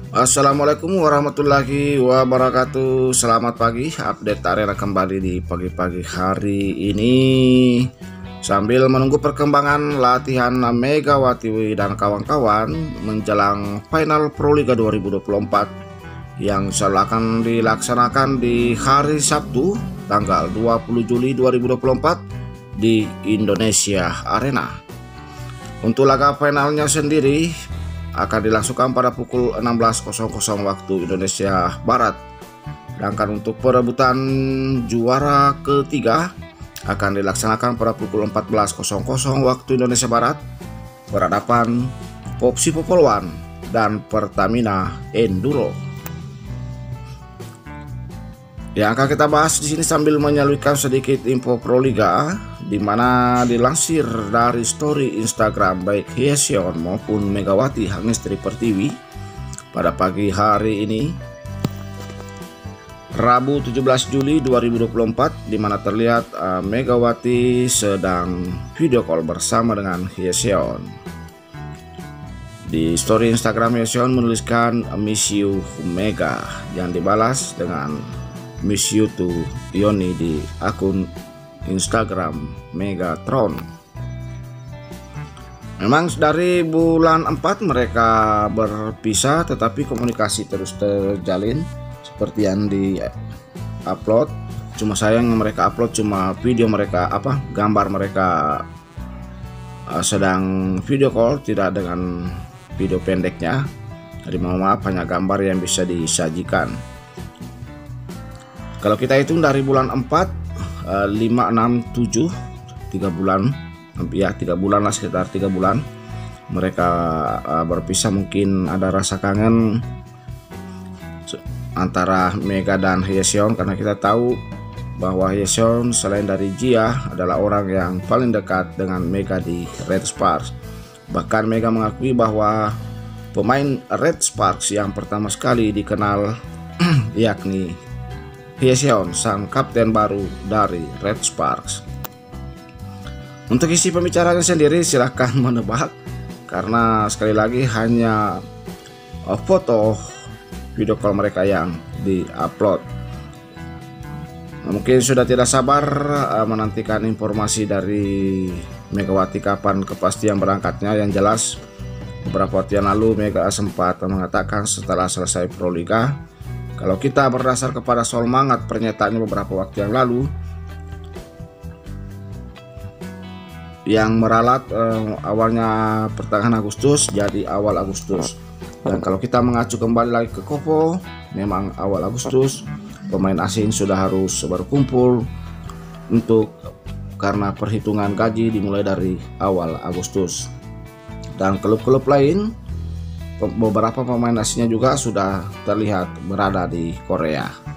Assalamualaikum warahmatullahi wabarakatuh. Selamat pagi, update arena kembali di pagi-pagi hari ini. Sambil menunggu perkembangan latihan Megawati dan kawan-kawan menjelang final Pro Liga 2024 yang selalu akan dilaksanakan di hari Sabtu tanggal 20 Juli 2024 di Indonesia Arena. Untuk laga finalnya sendiri akan dilangsungkan pada pukul 16.00 waktu Indonesia Barat. Sedangkan untuk perebutan juara ketiga akan dilaksanakan pada pukul 14.00 waktu Indonesia Barat, berhadapan Popsi Popolwan dan Pertamina Enduro. Yang akan kita bahas di sini sambil menyelipkan sedikit info Pro Liga, di mana dilansir dari story Instagram baik Hyeseon maupun Megawati Hangestri Pertiwi pada pagi hari ini Rabu 17 Juli 2024, di mana terlihat Megawati sedang video call bersama dengan Hyeseon. Di story Instagram Hyeseon menuliskan "Miss you Mega" yang dibalas dengan "Miss you to Yoni" di akun Instagram Megatron. Memang dari bulan 4 mereka berpisah, tetapi komunikasi terus terjalin seperti yang di upload. Cuma sayang mereka upload cuma video mereka, gambar mereka sedang video call, tidak dengan video pendeknya. Jadi mohon maaf, hanya gambar yang bisa disajikan. Kalau kita hitung dari bulan 4, 5, 6, 7, 3 bulan, ya 3 bulan lah, sekitar 3 bulan mereka berpisah. Mungkin ada rasa kangen antara Mega dan Hyeseon, karena kita tahu bahwa Hyeseon selain dari Jia adalah orang yang paling dekat dengan Mega di Red Sparks. Bahkan Mega mengakui bahwa pemain Red Sparks yang pertama sekali dikenal yakni Hyeseon, sang kapten baru dari Red Sparks. Untuk isi pembicaraan sendiri silahkan menebak, karena sekali lagi hanya foto video call mereka yang di-upload. Mungkin sudah tidak sabar menantikan informasi dari Megawati kapan kepastian berangkatnya. Yang jelas beberapa waktu yang lalu Mega sempat mengatakan setelah selesai Pro Liga, kalau kita berdasar kepada semangat pernyataannya beberapa waktu yang lalu, yang meralat awalnya pertengahan Agustus jadi awal Agustus. Dan kalau kita mengacu kembali lagi ke Kopo, memang awal Agustus pemain asing sudah harus berkumpul karena perhitungan gaji dimulai dari awal Agustus. Dan klub-klub lain, beberapa pemain asingnya juga sudah terlihat berada di Korea.